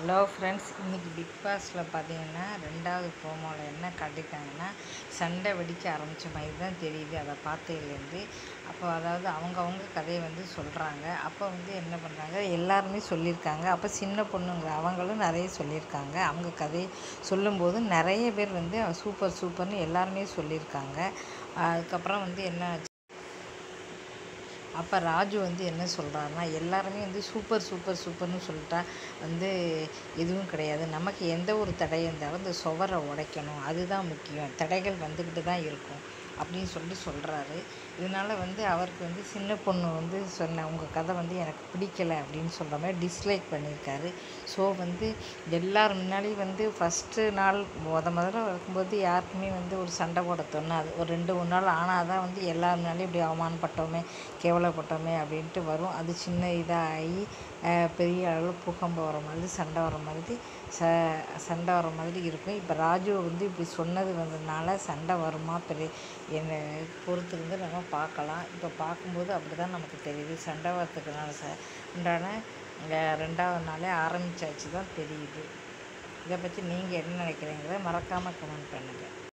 Hello friends, இன்றைக்கி big பாஸில் பார்த்தீங்கன்னா 2வது ப்ரோமோவில் என்ன காட்டியிருக்காங்கன்னா, சண்டை வெடிக்க ஆரம்பித்த மாதிரி தான் தெரியுது அதை பார்த்ததுலேருந்து. அப்போ அதாவது அவங்கவுங்க கதையை வந்து சொல்கிறாங்க. அப்போ வந்து என்ன பண்ணுறாங்க, எல்லாருமே சொல்லியிருக்காங்க. அப்போ சின்ன பொண்ணுங்க அவங்களும் நிறைய சொல்லியிருக்காங்க. அவங்க கதையை சொல்லும்போது நிறைய பேர் வந்து சூப்பர் சூப்பர்னு எல்லாருமே சொல்லியிருக்காங்க. அதுக்கப்புறம் வந்து என்ன ஆச்சு, அப்போ ராஜு வந்து என்ன சொல்கிறாருன்னா, எல்லாருமே வந்து சூப்பர் சூப்பர் சூப்பர்னு சொல்லிட்டா வந்து எதுவும் கிடையாது. நமக்கு எந்த ஒரு தடை இருந்தாலும் இந்த சுவரை உடைக்கணும், அதுதான் முக்கியம். தடைகள் வந்துக்கிட்டு தான் இருக்கும் அப்படின்னு சொல்கிறாரு. இதனால் வந்து அவருக்கு வந்து சின்ன பொண்ணு வந்து சொன்ன உங்கள் கதை வந்து எனக்கு பிடிக்கலை அப்படின்னு சொல்கிற மாதிரி டிஸ்லைக் பண்ணியிருக்காரு. ஸோ வந்து எல்லோரும் முன்னாடி வந்து ஃபஸ்ட்டு நாள் முதல்ல இருக்கும்போது யாருக்குமே வந்து ஒரு சண்டை போட தோணாது. ஒரு 2-3 நாள் ஆனால் தான் வந்து எல்லார் முன்னாடியும் இப்படி அவமானப்பட்டோமே, கேவலப்பட்டோமே அப்படின்ட்டு வரும். அது சின்ன இதாகி பெரிய அளவில் பூகம்பம் வர மாதிரி, சண்டை வர மாதிரி இருக்கும். இப்போ ராஜு வந்து இப்படி சொன்னது வந்ததுனால சண்டை வருமா, என்னை பொறுத்திருந்து நம்ம பார்க்கலாம். இப்போ பார்க்கும்போது அப்படி தான் நமக்கு தெரியுது. சண்டை வரத்துக்குனால உண்டான 2வது நாளே ஆரம்பித்தாச்சு தான் தெரியுது. இதை பற்றி நீங்கள் என்ன நினைக்கிறீங்களோ மறக்காமல் கமெண்ட் பண்ணுங்கள்.